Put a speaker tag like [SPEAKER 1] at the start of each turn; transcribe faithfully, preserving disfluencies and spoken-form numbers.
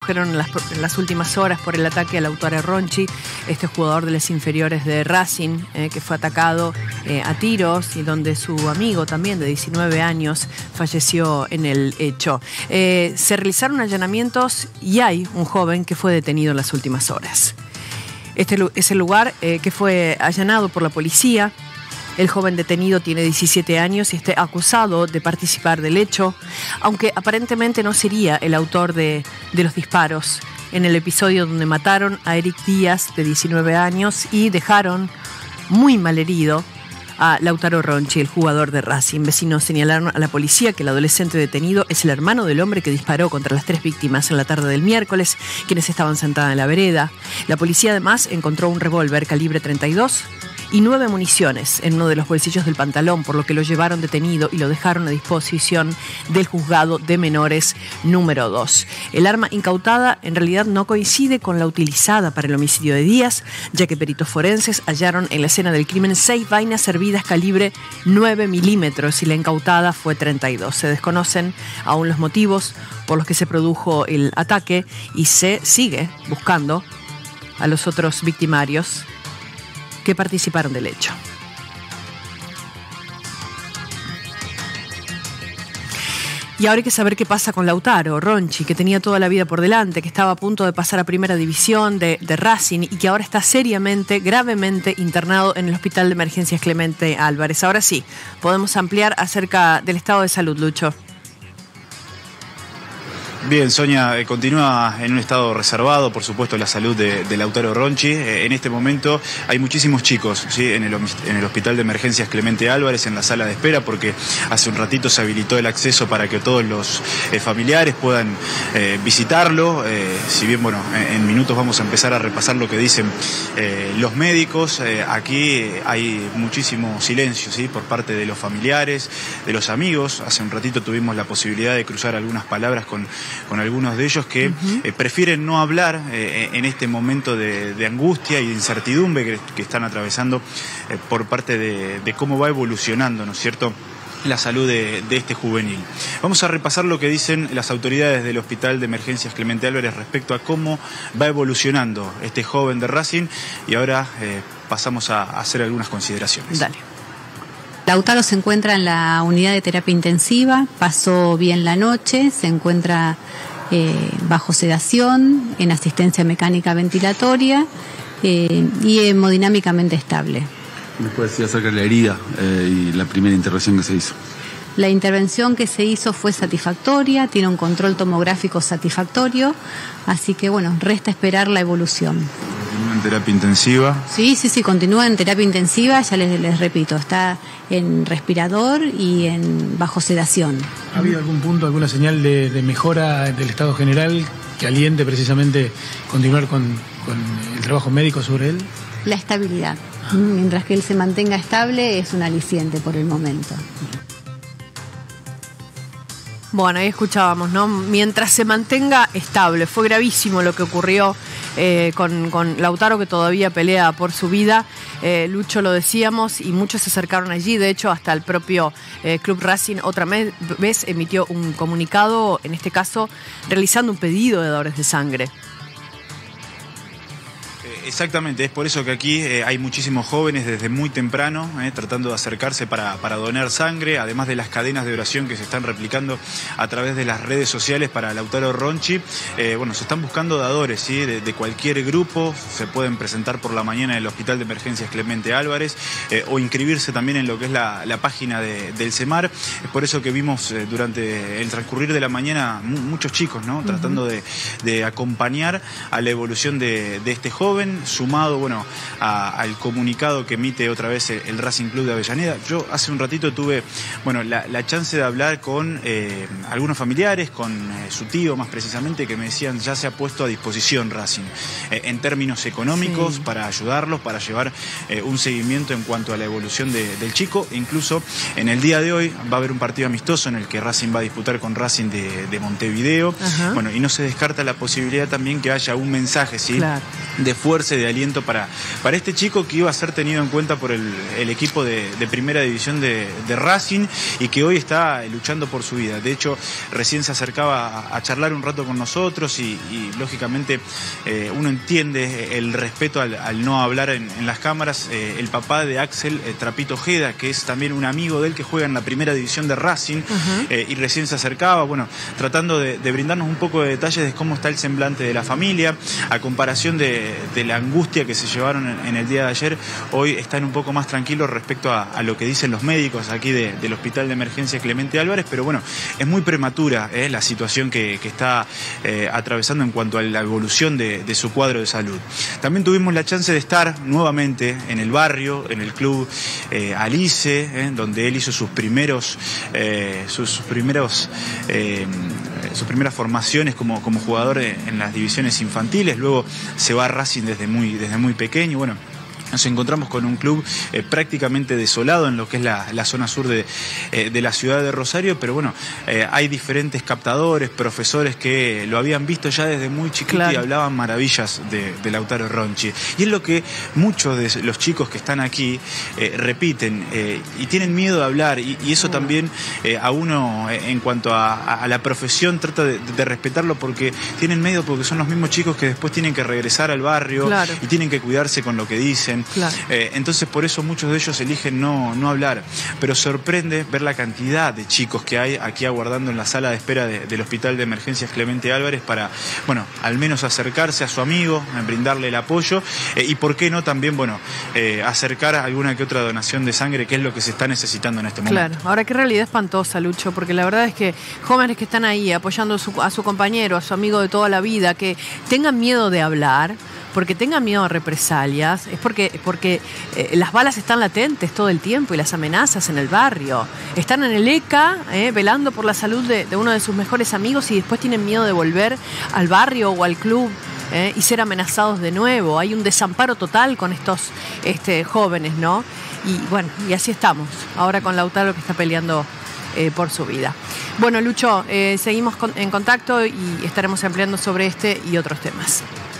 [SPEAKER 1] produjeron en las, en las últimas horas por el ataque a Lautaro Ronchi, este jugador de las inferiores de Racing, eh, que fue atacado eh, a tiros y donde su amigo también de diecinueve años falleció en el hecho. Eh, se realizaron allanamientos y hay un joven que fue detenido en las últimas horas. Este es el lugar eh, que fue allanado por la policía. El joven detenido tiene diecisiete años y está acusado de participar del hecho, aunque aparentemente no sería el autor de, de los disparos en el episodio donde mataron a Eric Díaz, de diecinueve años, y dejaron muy malherido a Lautaro Ronchi, el jugador de Racing. Vecinos señalaron a la policía que el adolescente detenido es el hermano del hombre que disparó contra las tres víctimas en la tarde del miércoles, quienes estaban sentadas en la vereda. La policía además encontró un revólver calibre treinta y dos y nueve municiones en uno de los bolsillos del pantalón, por lo que lo llevaron detenido y lo dejaron a disposición del juzgado de menores número dos. El arma incautada en realidad no coincide con la utilizada para el homicidio de Díaz, ya que peritos forenses hallaron en la escena del crimen seis vainas servidas calibre nueve milímetros y la incautada fue treinta y dos. Se desconocen aún los motivos por los que se produjo el ataque y se sigue buscando a los otros victimarios que participaron del hecho. Y ahora hay que saber qué pasa con Lautaro Ronchi, que tenía toda la vida por delante, que estaba a punto de pasar a primera división de, de Racing y que ahora está seriamente, gravemente internado en el Hospital de Emergencias Clemente Álvarez. Ahora sí, podemos ampliar acerca del estado de salud, Lucho.
[SPEAKER 2] Bien, Sonia, eh, continúa en un estado reservado, por supuesto, la salud de, de Lautaro Ronchi. Eh, en este momento hay muchísimos chicos, ¿sí? en, el, en el Hospital de Emergencias Clemente Álvarez, en la sala de espera, porque hace un ratito se habilitó el acceso para que todos los eh, familiares puedan eh, visitarlo. Eh, si bien, bueno, en, en minutos vamos a empezar a repasar lo que dicen eh, los médicos. Eh, aquí hay muchísimo silencio, ¿sí? por parte de los familiares, de los amigos. Hace un ratito tuvimos la posibilidad de cruzar algunas palabras con con algunos de ellos que uh-huh. eh, prefieren no hablar eh, en este momento de, de angustia y de incertidumbre que, que están atravesando eh, por parte de, de cómo va evolucionando, ¿no es cierto?, la salud de, de este juvenil. Vamos a repasar lo que dicen las autoridades del Hospital de Emergencias Clemente Álvarez respecto a cómo va evolucionando este joven de Racing y ahora eh, pasamos a, a hacer algunas consideraciones.
[SPEAKER 1] Dale.
[SPEAKER 3] Lautaro se encuentra en la unidad de terapia intensiva, pasó bien la noche, se encuentra eh, bajo sedación, en asistencia mecánica ventilatoria eh, y hemodinámicamente estable.
[SPEAKER 4] ¿Me puede decir acerca de la herida eh, y la primera intervención que se hizo?
[SPEAKER 3] La intervención que se hizo fue satisfactoria, tiene un control tomográfico satisfactorio, así que bueno, resta esperar la evolución.
[SPEAKER 2] ¿Continúa en terapia intensiva?
[SPEAKER 3] Sí, sí, sí, continúa en terapia intensiva, ya les, les repito, está en respirador y en bajo sedación.
[SPEAKER 5] ¿Ha habido algún punto, alguna señal de, de mejora del estado general que aliente precisamente continuar con, con el trabajo médico sobre él?
[SPEAKER 3] La estabilidad. Mientras que él se mantenga estable es un aliciente por el momento.
[SPEAKER 1] Bueno, ahí escuchábamos, ¿no? Mientras se mantenga estable. Fue gravísimo lo que ocurrió eh, con, con Lautaro, que todavía pelea por su vida. Eh, Lucho, lo decíamos, y muchos se acercaron allí. De hecho, hasta el propio eh, Club Racing otra vez emitió un comunicado, en este caso, realizando un pedido de dadores de sangre.
[SPEAKER 2] Exactamente, es por eso que aquí eh, hay muchísimos jóvenes desde muy temprano eh, tratando de acercarse para, para donar sangre, además de las cadenas de oración que se están replicando a través de las redes sociales para Lautaro Ronchi. Eh, bueno, se están buscando dadores, ¿sí? de, de cualquier grupo, se pueden presentar por la mañana en el Hospital de Emergencias Clemente Álvarez eh, o inscribirse también en lo que es la, la página de, del CEMAR. Es por eso que vimos eh, durante el transcurrir de la mañana mu muchos chicos, ¿no? Uh-huh. tratando de, de acompañar a la evolución de, de este joven, sumado bueno a, al comunicado que emite otra vez el, el Racing Club de Avellaneda. Yo hace un ratito tuve bueno la, la chance de hablar con eh, algunos familiares, con eh, su tío más precisamente, que me decían ya se ha puesto a disposición Racing eh, en términos económicos sí. para ayudarlos, para llevar eh, un seguimiento en cuanto a la evolución de, del chico. Incluso en el día de hoy va a haber un partido amistoso en el que Racing va a disputar con Racing de, de Montevideo. Ajá. Bueno, y no se descarta la posibilidad también que haya un mensaje, ¿sí? Claro. de fuerza frase de aliento para, para este chico que iba a ser tenido en cuenta por el, el equipo de, de primera división de, de Racing y que hoy está luchando por su vida. De hecho, recién se acercaba a, a charlar un rato con nosotros y, y lógicamente eh, uno entiende el respeto al, al no hablar en, en las cámaras. Eh, el papá de Axel, eh, Trapito Ojeda, que es también un amigo de él que juega en la primera división de Racing, uh-huh. eh, y recién se acercaba, bueno, tratando de, de brindarnos un poco de detalles de cómo está el semblante de la familia, a comparación de, de la angustia que se llevaron en, en el día de ayer. Hoy están un poco más tranquilos respecto a, a lo que dicen los médicos aquí de, del Hospital de Emergencia Clemente Álvarez, pero bueno, es muy prematura eh, la situación que, que está eh, atravesando en cuanto a la evolución de, de su cuadro de salud. También tuvimos la chance de estar nuevamente en el barrio, en el club eh, Alice, eh, donde él hizo sus primeros, eh, sus, sus primeros eh, sus primeras formaciones como, como jugador en las divisiones infantiles. Luego se va a Racing desde muy, desde muy pequeño. Bueno, nos encontramos con un club eh, prácticamente desolado en lo que es la, la zona sur de, eh, de la ciudad de Rosario, pero bueno, eh, hay diferentes captadores, profesores que lo habían visto ya desde muy chiquito, claro, y hablaban maravillas de, de Lautaro Ronchi. Y es lo que muchos de los chicos que están aquí eh, repiten eh, y tienen miedo de hablar, y, y eso también eh, a uno eh, en cuanto a, a la profesión trata de, de respetarlo, porque tienen miedo, porque son los mismos chicos que después tienen que regresar al barrio, claro, y tienen que cuidarse con lo que dicen. Claro. Eh, entonces por eso muchos de ellos eligen no, no hablar, pero sorprende ver la cantidad de chicos que hay aquí aguardando en la sala de espera de, del Hospital de Emergencias Clemente Álvarez para, bueno, al menos acercarse a su amigo, brindarle el apoyo, eh, y por qué no también, bueno, eh, acercar alguna que otra donación de sangre, que es lo que se está necesitando en este momento.
[SPEAKER 1] Claro, ahora qué realidad espantosa, Lucho, porque la verdad es que jóvenes que están ahí apoyando a su, a su compañero, a su amigo de toda la vida, que tengan miedo de hablar, porque tengan miedo a represalias, es porque, porque eh, las balas están latentes todo el tiempo y las amenazas en el barrio. Están en el E C A, eh, velando por la salud de, de uno de sus mejores amigos, y después tienen miedo de volver al barrio o al club eh, y ser amenazados de nuevo. Hay un desamparo total con estos este, jóvenes, ¿no? Y bueno, y así estamos, ahora con Lautaro, que está peleando eh, por su vida. Bueno, Lucho, eh, seguimos con, en contacto y estaremos ampliando sobre este y otros temas.